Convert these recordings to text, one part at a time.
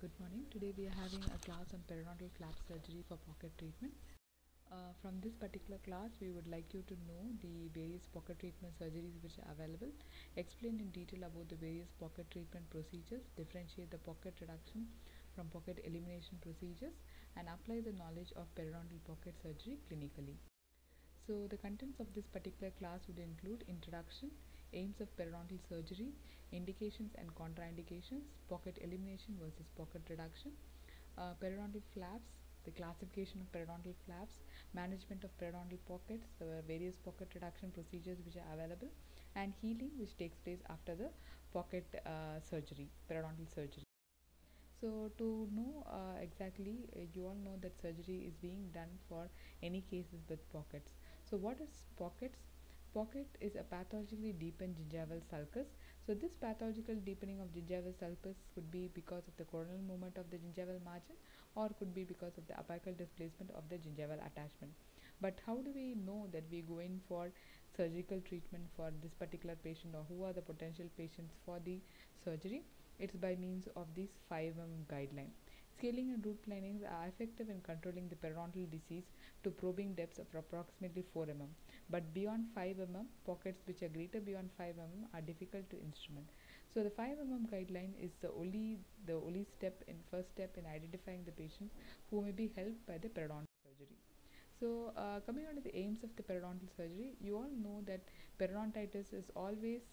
Good morning. Today we are having a class on periodontal flap surgery for pocket treatment. From this particular class, we would like you to know the various pocket treatment surgeries which are available, explain in detail about the various pocket treatment procedures, differentiate the pocket reduction from pocket elimination procedures, and apply the knowledge of periodontal pocket surgery clinically. So the contents of this particular class would include introduction, aims of periodontal surgery, indications and contraindications, pocket elimination versus pocket reduction, periodontal flaps, the classification of periodontal flaps, management of periodontal pockets, the various pocket reduction procedures which are available, and healing which takes place after the pocket surgery, periodontal surgery. So to know exactly, you all know that surgery is being done for any cases with pockets. So what is pockets? Pocket is a pathologically deepened gingival sulcus. So this pathological deepening of gingival sulcus could be because of the coronal movement of the gingival margin, or could be because of the apical displacement of the gingival attachment. But how do we know that we go in for surgical treatment for this particular patient, or who are the potential patients for the surgery? It's by means of this 5mm guideline. Scaling and root planings are effective in controlling the periodontal disease to probing depths of approximately 4 mm. But beyond 5 mm, pockets which are greater beyond 5 mm are difficult to instrument. So the 5 mm guideline is the only first step in identifying the patients who may be helped by the periodontal surgery. So, coming on to the aims of the periodontal surgery, you all know that periodontitis is always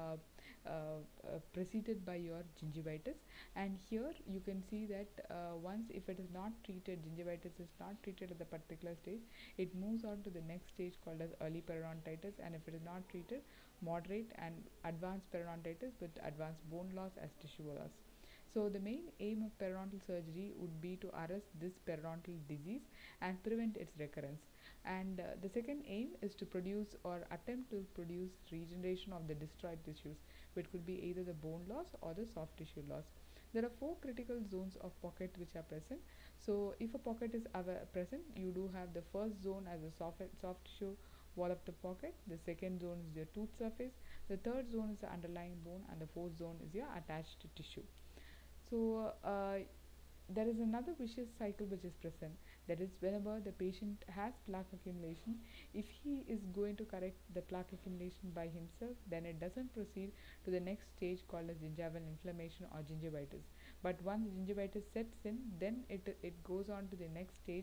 preceded by your gingivitis, and here you can see that once if it is not treated, gingivitis is not treated at the particular stage, it moves on to the next stage called as early periodontitis, and if it is not treated, moderate and advanced periodontitis with advanced bone loss as tissue loss. So the main aim of periodontal surgery would be to arrest this periodontal disease and prevent its recurrence. And the second aim is to produce or attempt to produce regeneration of the destroyed tissues, which could be either the bone loss or the soft tissue loss. There are 4 critical zones of pocket which are present. So if a pocket is present, you do have the first zone as a soft tissue wall of the pocket, the second zone is your tooth surface, the third zone is the underlying bone, and the fourth zone is your attached tissue. So there is another vicious cycle which is present, that is whenever the patient has plaque accumulation, if he is going to correct the plaque accumulation by himself, then it doesn't proceed to the next stage called as gingival inflammation or gingivitis. But once gingivitis sets in, then it goes on to the next stage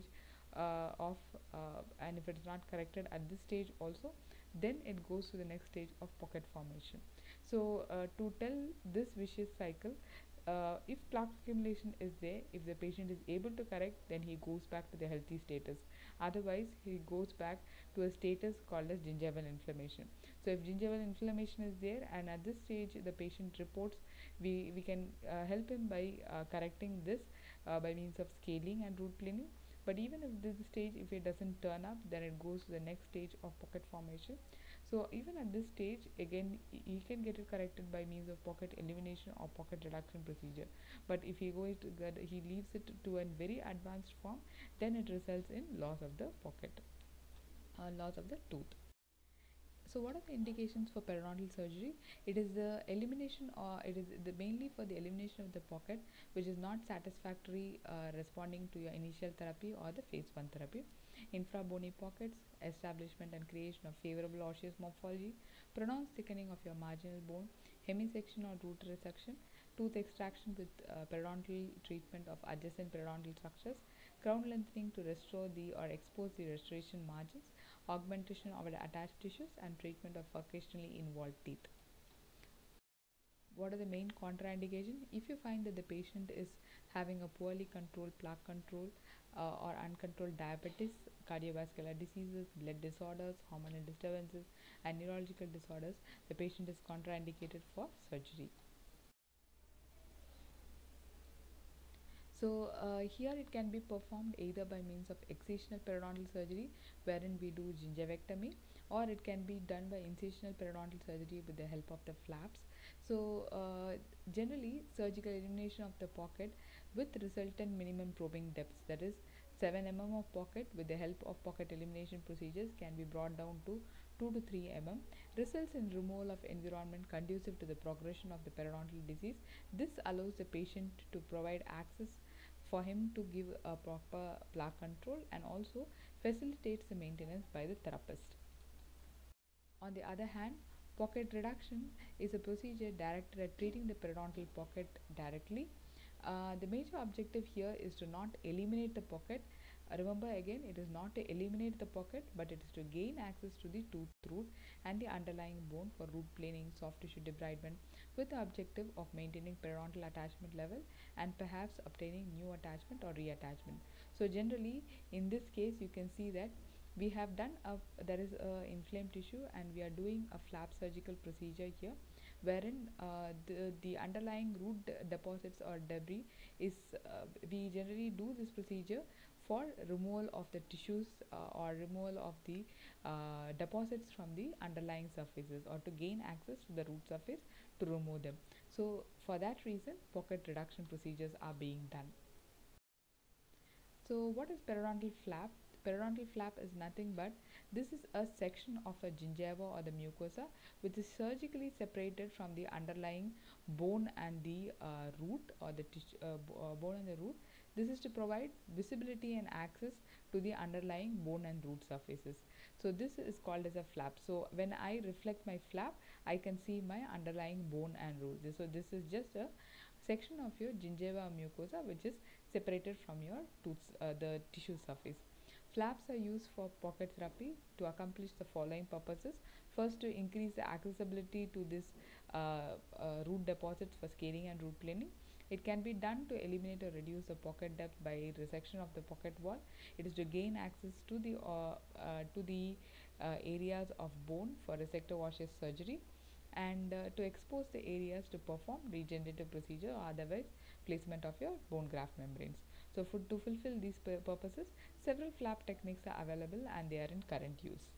of and if it is not corrected at this stage also, then it goes to the next stage of pocket formation. So to tell this vicious cycle, if plaque accumulation is there, if the patient is able to correct, then he goes back to the healthy status. Otherwise, he goes back to a status called as gingival inflammation. So if gingival inflammation is there and at this stage the patient reports, we can help him by correcting this by means of scaling and root cleaning. But even if this stage, if it doesn't turn up, then it goes to the next stage of pocket formation. So even at this stage, again, he can get it corrected by means of pocket elimination or pocket reduction procedure. But if he leaves it to a very advanced form, then it results in loss of the pocket, loss of the tooth. So what are the indications for periodontal surgery? It is the elimination, or it is mainly for the elimination of the pocket which is not satisfactory responding to your initial therapy or the phase 1 therapy. Infrabony pockets, establishment and creation of favorable osseous morphology, pronounced thickening of your marginal bone, hemisection or root resection, tooth extraction with periodontal treatment of adjacent periodontal structures, crown lengthening to restore the or expose the restoration margins, augmentation of the attached tissues, and treatment of occasionally involved teeth. What are the main contraindications? If you find that the patient is having a poorly controlled plaque control or uncontrolled diabetes, cardiovascular diseases, blood disorders, hormonal disturbances, and neurological disorders, the patient is contraindicated for surgery. So here it can be performed either by means of excisional periodontal surgery, wherein we do gingivectomy, or it can be done by incisional periodontal surgery with the help of the flaps. So generally surgical elimination of the pocket with resultant minimum probing depths, that is 7 mm of pocket with the help of pocket elimination procedures, can be brought down to 2 to 3 mm, results in removal of environment conducive to the progression of the periodontal disease. This allows the patient to provide access for him to give a proper plaque control and also facilitates the maintenance by the therapist. On the other hand, pocket reduction is a procedure directed at treating the periodontal pocket directly. The major objective here is to not eliminate the pocket. Remember again, it is not to eliminate the pocket, but it is to gain access to the tooth root and the underlying bone for root planing, soft tissue debridement, with the objective of maintaining periodontal attachment level and perhaps obtaining new attachment or reattachment. So generally, in this case, you can see that we have done there is a inflamed tissue and we are doing a flap surgical procedure here, wherein the underlying root deposits or debris is we generally do this procedure for removal of the tissues or removal of the deposits from the underlying surfaces, or to gain access to the root surface to remove them. So for that reason, pocket reduction procedures are being done. So what is periodontal flap? Periodontal flap is nothing but this is a section of a gingiva or the mucosa which is surgically separated from the underlying bone and the root, or the bone and the root. This is to provide visibility and access to the underlying bone and root surfaces. So this is called as a flap. So when I reflect my flap, I can see my underlying bone and root. So this is just a section of your gingiva or mucosa which is separated from your the tissue surface. Flaps are used for pocket therapy to accomplish the following purposes. First, to increase the accessibility to this root deposits for scaling and root planing. It can be done to eliminate or reduce the pocket depth by resection of the pocket wall. It is to gain access to the areas of bone for resector washes surgery, and to expose the areas to perform regenerative procedure or otherwise placement of your bone graft membranes. So to fulfill these purposes, several flap techniques are available and they are in current use.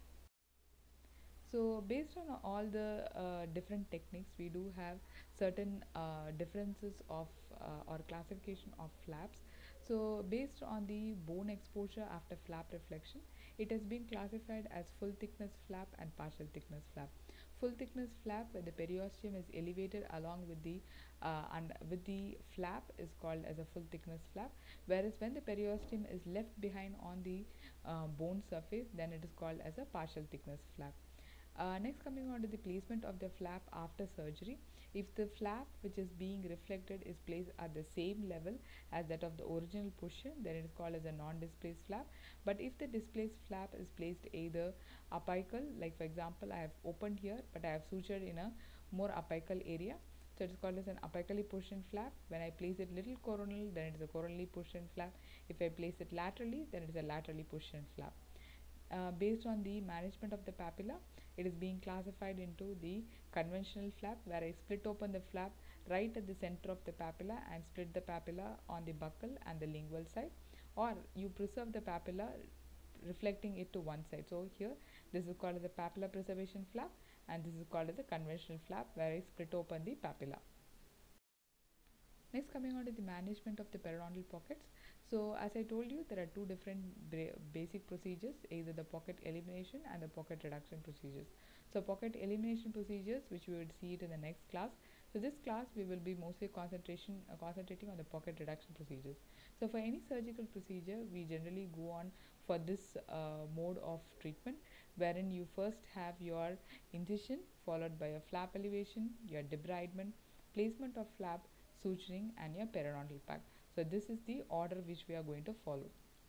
So based on all the different techniques, we do have certain differences of or classification of flaps. So based on the bone exposure after flap reflection, it has been classified as full thickness flap and partial thickness flap. Full thickness flap, where the periosteum is elevated along with the flap, is called as a full thickness flap. Whereas when the periosteum is left behind on the bone surface, then it is called as a partial thickness flap. Next, coming on to the placement of the flap after surgery. If the flap which is being reflected is placed at the same level as that of the original position, then it is called as a non-displaced flap. But if the displaced flap is placed either apical, like for example I have opened here but I have sutured in a more apical area, so it is called as an apically positioned flap. When I place it little coronal, then it is a coronally positioned flap. If I place it laterally, then it is a laterally positioned flap. Based on the management of the papilla, it is being classified into the conventional flap, where I split open the flap right at the center of the papilla and split the papilla on the buccal and the lingual side, or you preserve the papilla reflecting it to one side. So here this is called as the papilla preservation flap, and this is called as the conventional flap, where I split open the papilla. Next, coming on to the management of the periodontal pockets. So as I told you, there are two different basic procedures, either the pocket elimination and the pocket reduction procedures. So pocket elimination procedures, which we would see it in the next class. So this class we will be mostly concentrating on the pocket reduction procedures. So for any surgical procedure, we generally go on for this mode of treatment, wherein you first have your incision followed by a flap elevation, your debridement, placement of flap, suturing, and your periodontal pack. So this is the order which we are going to follow.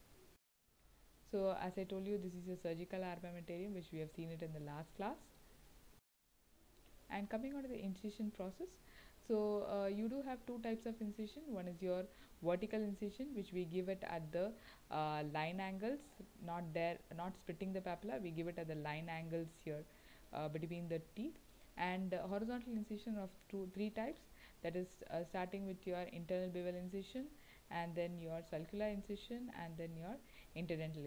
So as I told you, this is a surgical armamentarium which we have seen it in the last class. And coming on to the incision process, so you do have two types of incision. One is your vertical incision, which we give it at the line angles, not splitting the papilla, we give it at the line angles here between the teeth. And horizontal incision of three types, that is starting with your internal bevel incision, and then your sulcular incision, and then your interdental.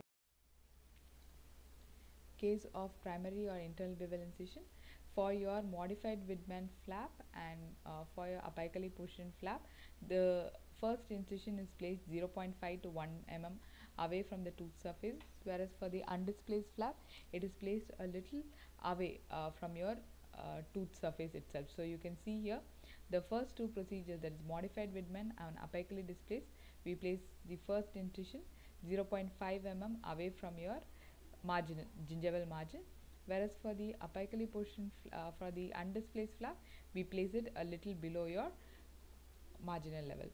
Case of primary or internal bevel incision, for your modified Widman flap and for your apically positioned flap, the first incision is placed 0.5 to 1 mm away from the tooth surface, whereas for the undisplaced flap, it is placed a little away from your tooth surface itself. So you can see here the first two procedures, that is modified Widman and apically displaced, we place the first incision 0.5 mm away from your margin, gingival margin, whereas for the apically portion for the undisplaced flap, we place it a little below your marginal level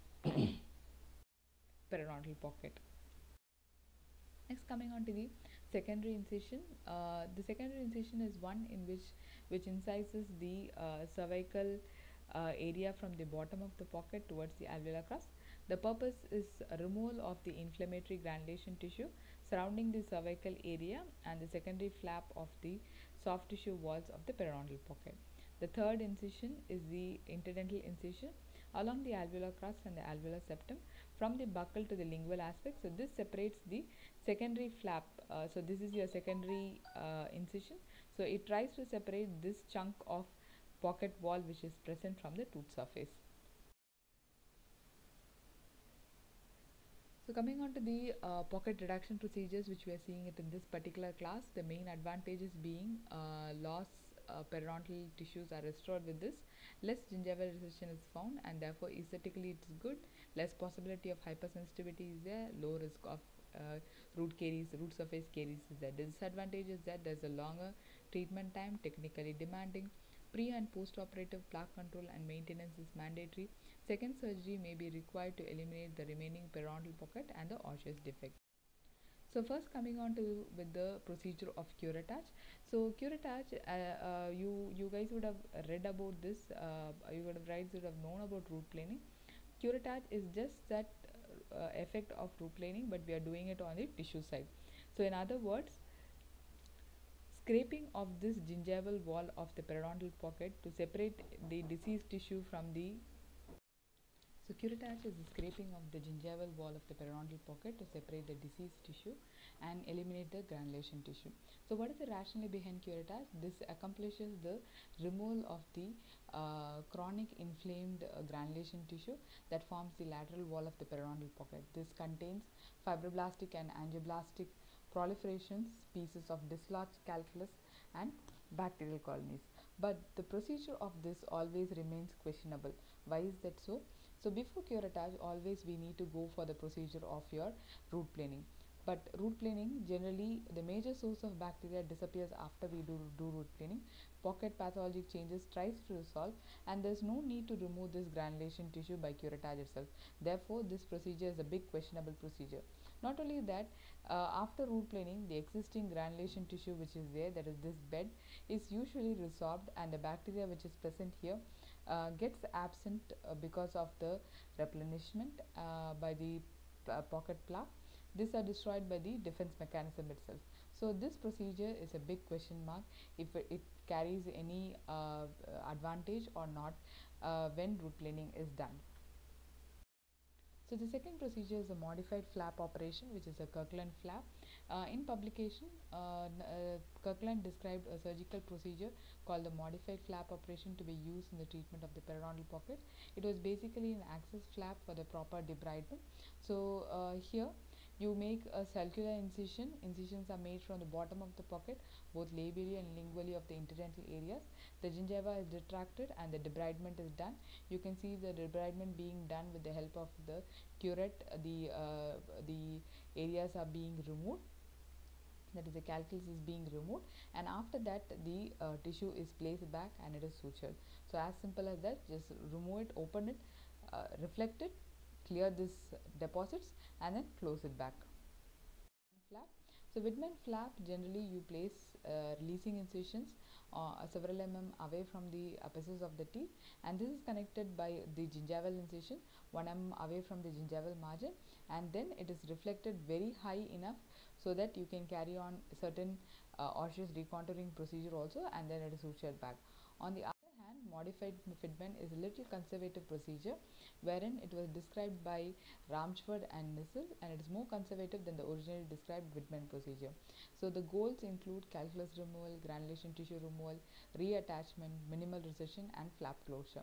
periodontal pocket. Next, coming on to the secondary incision. The secondary incision is one in which incises the cervical area from the bottom of the pocket towards the alveolar crust. The purpose is removal of the inflammatory granulation tissue surrounding the cervical area and the secondary flap of the soft tissue walls of the periodontal pocket. The third incision is the interdental incision along the alveolar crust and the alveolar septum from the buccal to the lingual aspect. So this separates the secondary flap. So this is your secondary incision. So it tries to separate this chunk of pocket wall which is present from the tooth surface. So coming on to the pocket reduction procedures which we are seeing it in this particular class, the main advantages being loss periodontal tissues are restored with this, less gingival recession is found, and therefore aesthetically it is good, less possibility of hypersensitivity is there, low risk of root surface caries is there. The disadvantage is that there is a longer treatment time, technically demanding, pre and post operative plaque control and maintenance is mandatory. Second surgery may be required to eliminate the remaining periodontal pocket and the osseous defect. So first coming on to with the procedure of curettage. So curettage, you guys would have read about this. You would have known about root planing. Curettage is just that effect of root planing, but we are doing it on the tissue side. So in other words, scraping of this gingival wall of the periodontal pocket to separate the diseased tissue from the curettage is the scraping of the gingival wall of the periodontal pocket to separate the diseased tissue and eliminate the granulation tissue. So what is the rationale behind curettage? This accomplishes the removal of the chronic inflamed granulation tissue that forms the lateral wall of the periodontal pocket. This contains fibroblastic and angioblastic proliferations, pieces of dislodged calculus and bacterial colonies. But the procedure of this always remains questionable. Why is that so? So before curettage, always we need to go for the procedure of your root planing. But root planing, generally the major source of bacteria disappears after we do root planing. Pocket pathologic changes tries to resolve, and there is no need to remove this granulation tissue by curettage itself. Therefore, this procedure is a big questionable procedure. Not only that, after root planing, the existing granulation tissue which is there, that is this bed, is usually resorbed, and the bacteria which is present here gets absent because of the replenishment by the pocket plaque. These are destroyed by the defense mechanism itself. So this procedure is a big question mark if it carries any advantage or not when root planing is done. So the second procedure is a modified flap operation, which is a Kirkland flap. In publication, Kirkland described a surgical procedure called the modified flap operation to be used in the treatment of the periodontal pocket. It was basically an access flap for the proper debridement. So here you make a circular incision. Incisions are made from the bottom of the pocket, both labially and lingually of the interdental areas. The gingiva is retracted and the debridement is done. You can see the debridement being done with the help of the curette. The areas are being removed, that is the calculus is being removed, and after that the tissue is placed back and it is sutured. So as simple as that, just remove it, open it, reflect it, clear this deposits, and then close it back. Flap. So Widman flap, generally you place releasing incisions several away from the apices of the teeth, and this is connected by the gingival incision 1 away from the gingival margin, and then it is reflected very high enough so that you can carry on certain osseous recontouring procedure also, and then it is sutured back. On the other hand, modified Widman is a little conservative procedure wherein it was described by Ramchford and Nissel, and it is more conservative than the originally described Widman procedure. So the goals include calculus removal, granulation tissue removal, reattachment, minimal recession, and flap closure.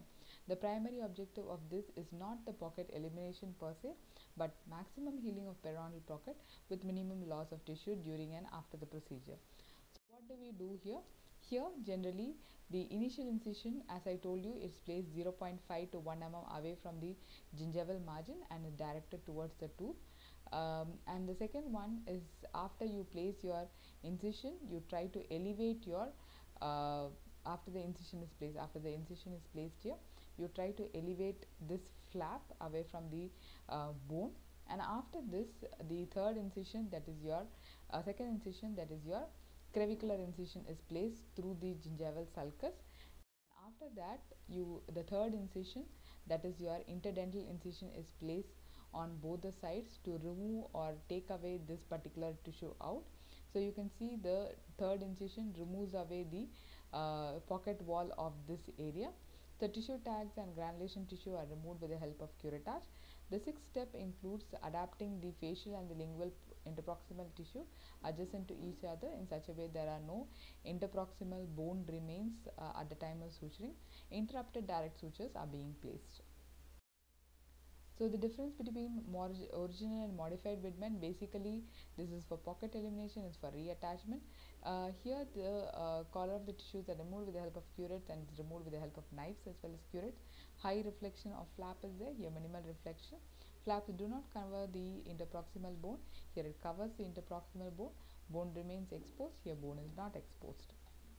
The primary objective of this is not the pocket elimination per se, but maximum healing of periodontal pocket with minimum loss of tissue during and after the procedure. So what do we do here? Here generally the initial incision, as I told you, is placed 0.5 to 1 mm away from the gingival margin and is directed towards the tooth. And the second one is, after you place your incision, you try to elevate your after the incision is placed here, you try to elevate this flap away from the bone. And after this, the third incision, that is your second incision, that is your clavicular incision, is placed through the gingival sulcus. After that, the third incision, that is your interdental incision, is placed on both the sides to remove or take away this particular tissue out. So you can see the third incision removes away the pocket wall of this area. The tissue tags and granulation tissue are removed with the help of curettage. The sixth step includes adapting the facial and the lingual interproximal tissue adjacent to each other in such a way there are no interproximal bone remains at the time of suturing. Interrupted direct sutures are being placed. So the difference between original and modified Widman, basically this is for pocket elimination, is for reattachment. Here the collar of the tissues are removed with the help of curettes and is removed with the help of knives as well as curettes. High reflection of flap is there, here minimal reflection. Flaps do not cover the interproximal bone, here it covers the interproximal bone. Bone remains exposed, here bone is not exposed.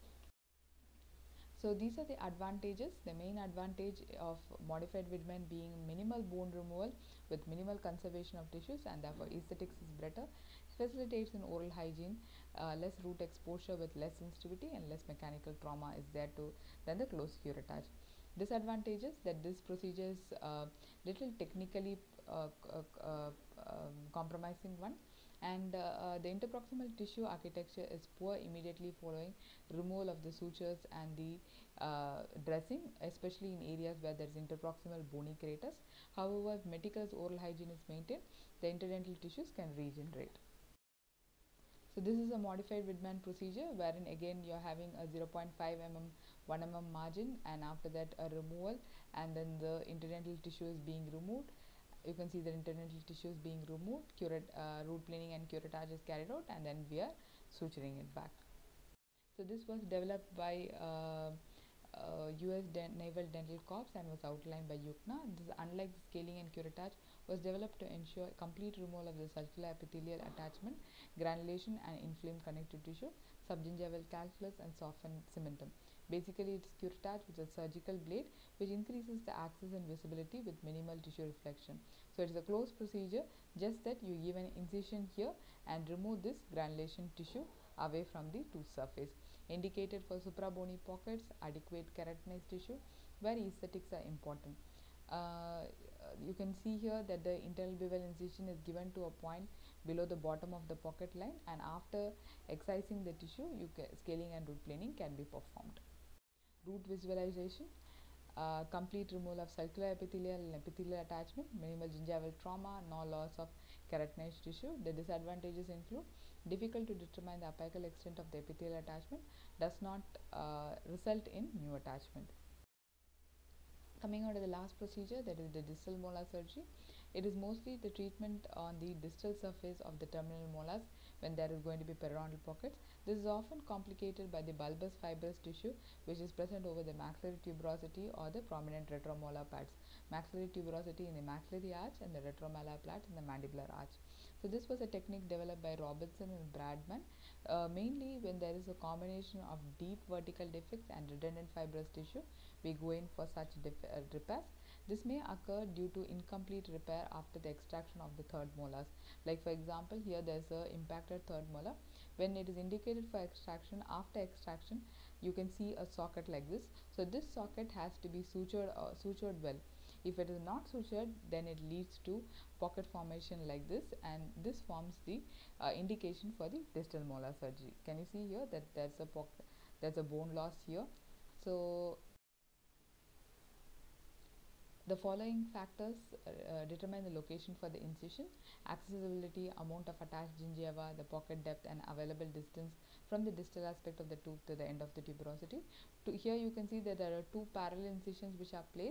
So these are the advantages. The main advantage of modified Widman being minimal bone removal with minimal conservation of tissues, and therefore aesthetics is better. Facilitates in oral hygiene, less root exposure with less sensitivity, and less mechanical trauma is there than the closed curettage. Disadvantages, that this procedure is little technically compromising one, and the interproximal tissue architecture is poor immediately following removal of the sutures and the dressing, especially in areas where there is interproximal bony craters. However, if meticulous oral hygiene is maintained, the interdental tissues can regenerate. So this is a modified Widman procedure, wherein again you are having a 0.5 mm 1 mm margin, and after that a removal, and then the interdental tissue is being removed. You can see the interdental tissue is being removed, root planing and curettage is carried out, and then we are suturing it back. So this was developed by US Naval Dental Corps and was outlined by Yukna. This, unlike the scaling and curettage, was developed to ensure complete removal of the sulcular epithelial attachment, granulation and inflamed connective tissue, subgingival calculus and softened cementum. Basically, it is curettage with a surgical blade which increases the access and visibility with minimal tissue reflection. So it is a closed procedure, just that you give an incision here and remove this granulation tissue away from the tooth surface. Indicated for suprabony pockets, adequate keratinized tissue, where aesthetics are important. You can see here that the internal bevel incision is given to a point below the bottom of the pocket line, and after excising the tissue, scaling and root planing can be performed. Root visualization. Complete removal of sulcular epithelial and epithelial attachment, minimal gingival trauma, no loss of keratinized tissue. The disadvantages include difficult to determine the apical extent of the epithelial attachment, does not result in new attachment. Coming on to the last procedure, that is the distal molar surgery. It is mostly the treatment on the distal surface of the terminal molars when there is going to be periodontal pockets. This is often complicated by the bulbous fibrous tissue which is present over the maxillary tuberosity or the prominent retromolar pads. Maxillary tuberosity in the maxillary arch and the retromolar pads in the mandibular arch. So this was a technique developed by Robinson and Bradman, mainly when there is a combination of deep vertical defects and redundant fibrous tissue. We go in for such repairs. This may occur due to incomplete repair after the extraction of the third molars. Like for example, here there is a impacted third molar. When it is indicated for extraction, after extraction, you can see a socket like this. So this socket has to be sutured well. If it is not sutured, then it leads to pocket formation like this, and this forms the indication for the distal molar surgery. Can you see here that there's a bone loss here? So the following factors determine the location for the incision: accessibility, amount of attached gingiva, the pocket depth, and available distance from the distal aspect of the tooth to the end of the tuberosity. Here you can see that there are two parallel incisions which are placed,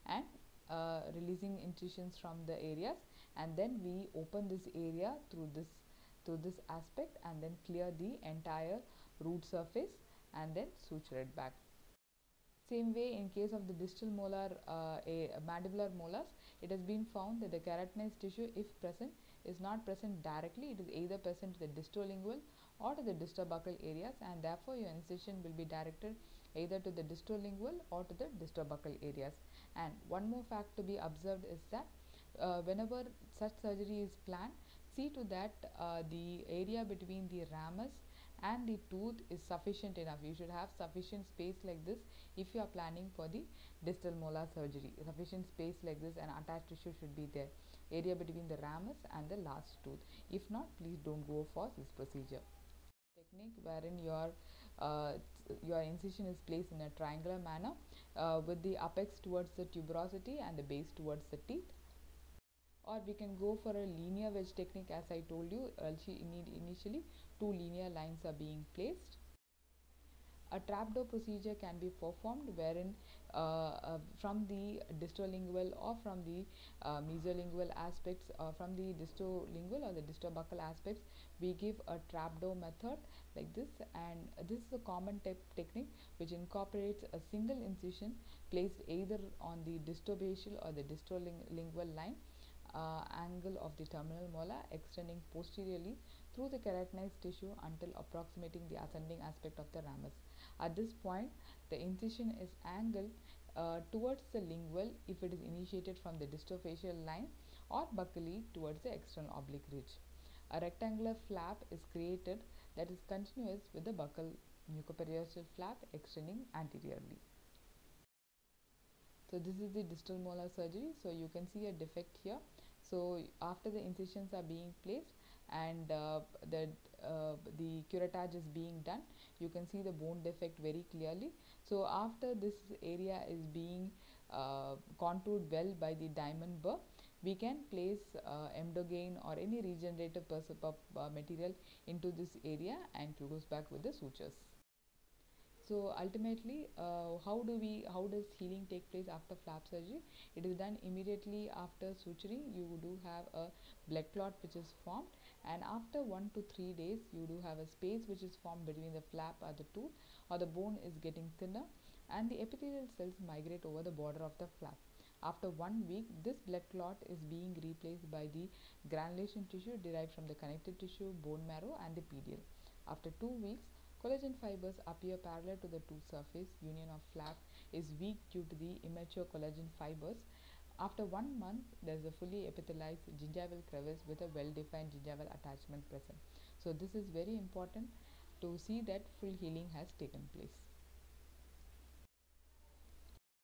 and releasing incisions from the areas, and then we open this area through this aspect and then clear the entire root surface and then suture it back. Same way, in case of the distal molar, mandibular molars, it has been found that the keratinized tissue, if present, is not present directly. It is either present to the distolingual or to the distobuccal areas, and therefore your incision will be directed either to the distolingual or to the distobuccal areas. And one more fact to be observed is that whenever such surgery is planned, see to that the area between the ramus and the tooth is sufficient enough. You should have sufficient space like this if you are planning for the distal molar surgery. Sufficient space like this and attached tissue should be there, area between the ramus and the last tooth. If not, please don't go for this procedure. Technique wherein your incision is placed in a triangular manner with the apex towards the tuberosity and the base towards the teeth. Or we can go for a linear wedge technique. As I told you initially, two linear lines are being placed. A trapdoor procedure can be performed wherein from the distolingual or from the mesolingual aspects, from the distolingual or the distobuccal aspects, we give a trapdoor method like this, and this is a common technique which incorporates a single incision placed either on the distobasial or the distolingual line angle of the terminal molar, extending posteriorly through the keratinized tissue until approximating the ascending aspect of the ramus. At this point, the incision is angled towards the lingual if it is initiated from the distofacial line, or buccally towards the external oblique ridge. A rectangular flap is created that is continuous with the buccal mucoperiosteal flap extending anteriorly. So this is the distal molar surgery. So you can see a defect here. So after the incisions are being placed and the curettage is being done, you can see the bone defect very clearly. So after this area is being contoured well by the diamond burr, we can place Emdogain or any regenerative material into this area and close back with the sutures. So ultimately, how does healing take place after flap surgery? It is done immediately after suturing. You do have a blood clot which is formed, and after 1 to 3 days, you do have a space which is formed between the flap or the tooth, or the bone is getting thinner, and the epithelial cells migrate over the border of the flap. After 1 week, this blood clot is being replaced by the granulation tissue derived from the connective tissue, bone marrow, and the pedicle. After 2 weeks, collagen fibers appear parallel to the tooth surface. Union of flap is weak due to the immature collagen fibers. After 1 month, there is a fully epithelialized gingival crevice with a well-defined gingival attachment present. So this is very important to see that full healing has taken place.